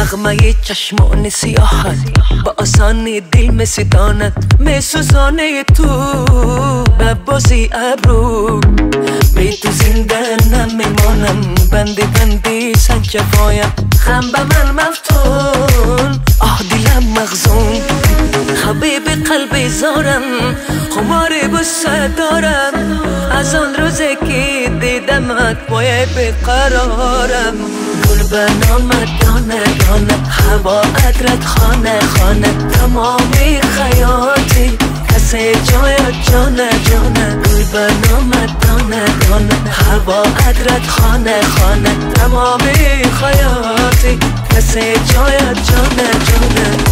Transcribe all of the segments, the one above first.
نغمه چشمان سیاحت با آسانی دل می‌ستاند می‌سوزانه تو به بازی ابرو بی تو زنده نمیمانم بندی بندی سد جفایم خم به من مفتون آه دلم مغزون حبیب قلبی زارم خماری بسه دارم از آن روزی که دیدمت پای بیقرارم گل به نامت دانه دانه هوا عطرت خانه خانه تمامی خیاطی کسی جایت جانه جانه گل به نامت دانه دانه هوا عطرت خانه خانه تمامی خیاطی کسی جایت جانه جانه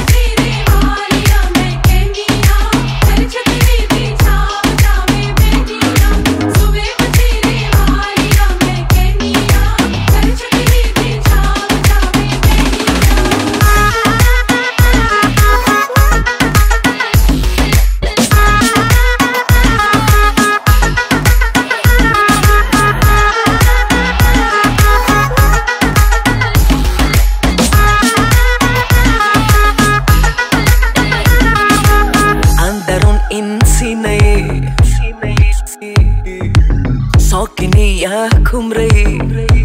ساکنی یک عمری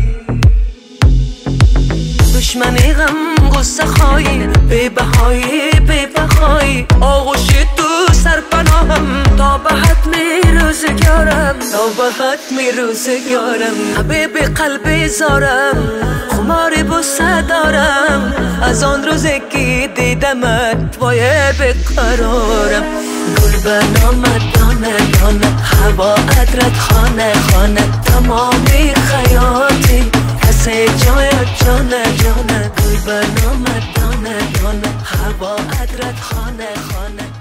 دشمنی غم غصه خواهی بی بهایی بی بخایی آغوشی تو سرپناهم تا به حتمی روزگارم تا به حتمی روزگارم حبیب قلبی زارم خماری بوسه دارم از آن روزی که دیدمت وای بیقرارم گل به نامت دانه دانه هوا عطرت خانه خانه تمامی خیاطی کسی جایت جانه جانه گل به نامت دانه دانه هوا عطرت خانه خانه